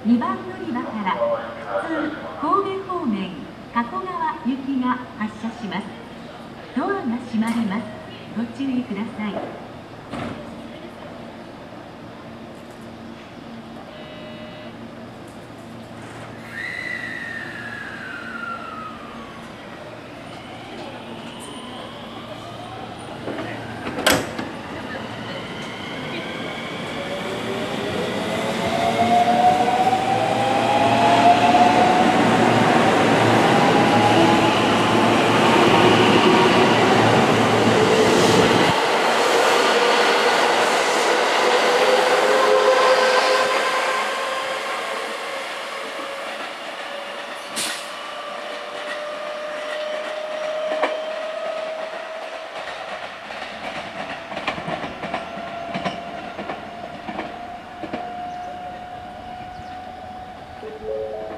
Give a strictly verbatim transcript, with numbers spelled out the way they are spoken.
にばん乗り場から普通神戸方面加古川行きが発車します。ドアが閉まります。ご注意ください。Thank you.